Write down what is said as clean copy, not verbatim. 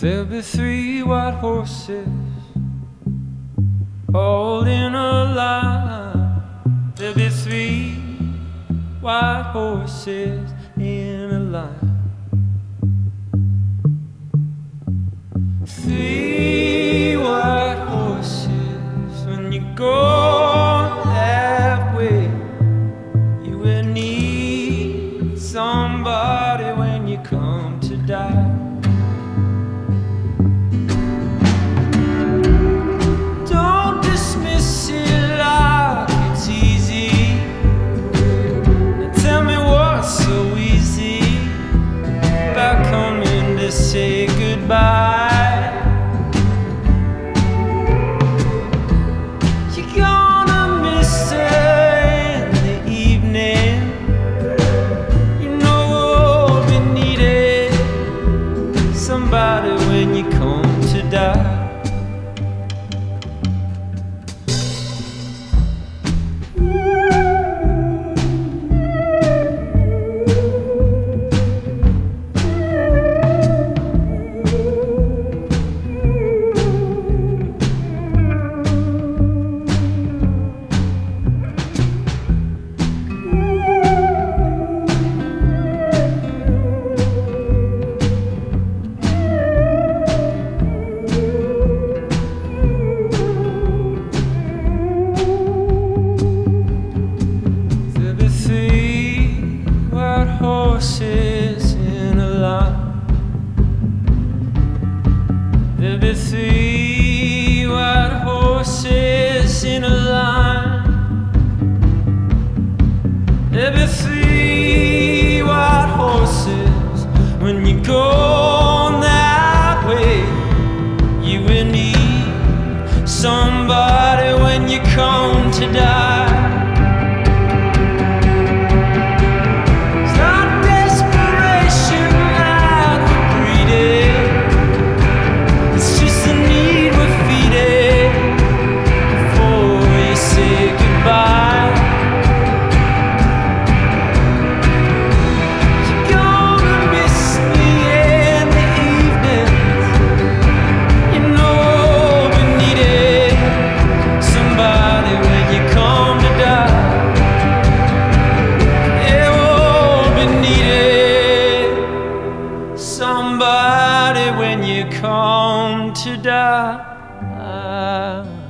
There'll be 3 white horses all in a line. There'll be 3 white horses in a line. 3 white horses. When you go that way, you will need somebody when you come to die. Say goodbye. You're gonna miss her in the evening. You know we'll be needing somebody when you come to die. Horses in a line. There'll be 3 white horses in a line. There'll be 3 white horses. When you go that way, you will need somebody when you come to die. Somebody when you come to die.